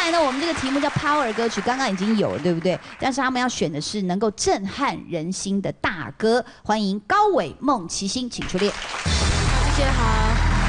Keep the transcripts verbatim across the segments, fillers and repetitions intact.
来呢，我们这个题目叫 Power 歌曲，刚刚已经有了，对不对？但是他们要选的是能够震撼人心的大歌。欢迎高伟、孟其星，请出列。 大家好。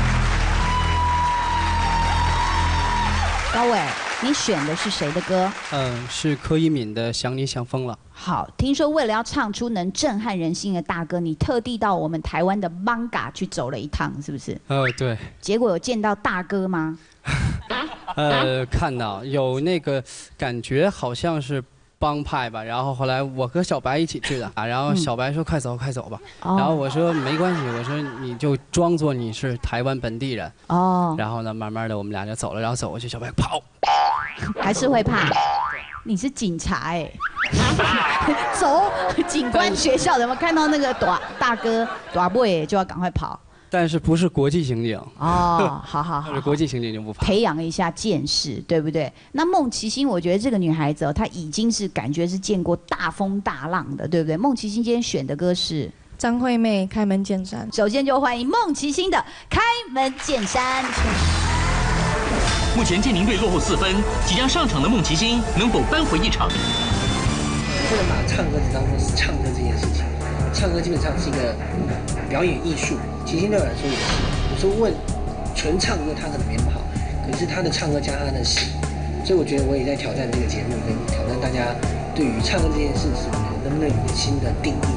高伟，你选的是谁的歌？ 嗯，是柯以敏的《想你想疯了》。 好，听说为了要唱出能震撼人心的大歌，你特地到我们台湾的 Manga 去走了一趟，是不是？ 呃，对。 结果有见到大哥吗？ 呃，看到有那个感觉，好像是帮派吧。然后后来我和小白一起去的啊，然后小白说：“快走，快走吧。”然后我说：“没关系，我说你就装作你是台湾本地人。”哦。然后呢，慢慢的我们俩就走了，然后走过去，小白跑， 还是会怕。你是警察哎，走，警官学校有没有看到那个大大哥大妹就要赶快跑？ 但是不是国际刑警哦，好好好， 是国际刑警就不怕， 培养一下见识，对不对？那孟其星，我觉得这个女孩子哦，她已经是感觉是见过大风大浪的，对不对？孟其星今天选的歌是张惠妹《开门见山》。 首先就欢迎孟其星的《开门见山》。 目前健宁队落后四分，即将上场的孟其星能否扳回一城？ 不能把唱歌只当做是唱歌这件事情，唱歌基本上是一个表演艺术。其星对我来说也是，有时候问纯唱歌他可能没那么好，可是他的唱歌加他的戏，所以我觉得我也在挑战这个节目，跟挑战大家对于唱歌这件事情能不能有一个新的定义。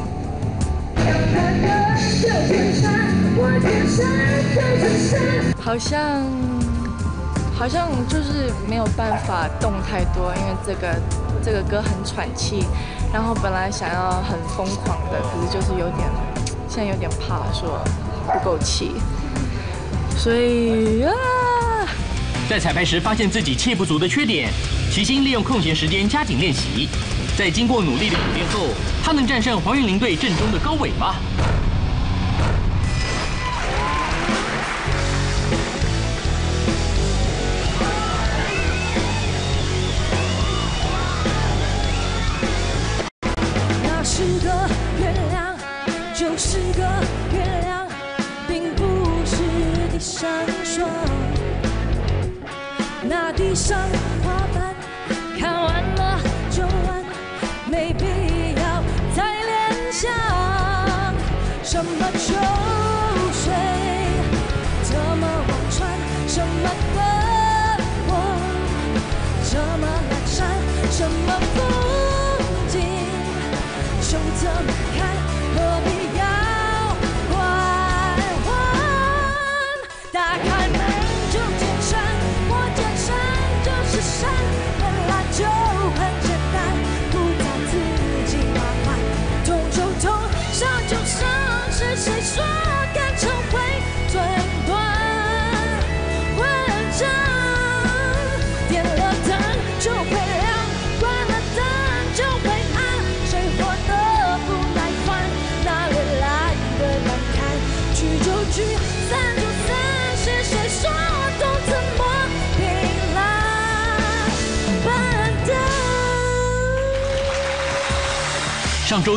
好像好像就是没有办法动太多，因为这个这个歌很喘气，然后本来想要很疯狂的，可是就是有点现在有点怕说不够气，所以啊。 在彩排时发现自己气不足的缺点，其星利用空闲时间加紧练习。在经过努力的苦练后，他能战胜黄韵玲队阵中的高伟吗？ 那是个月亮，就是个月亮，并不是地上霜。那地上花瓣看完了就完，没必要再联想。什么秋水，怎么望穿，什么灯光，怎么阑珊，什么风景，就这么看，何必要拐弯？打开门就见山，我见山就是山，本来就很简单，不找自己麻烦。痛就痛，伤就伤，是谁说感情会寸断？混账！点了灯就会亮，关了灯就会暗，谁活得不耐烦？哪里来的难堪？聚就聚，散就散，是谁说懂怎么平烂？笨蛋！ 上周。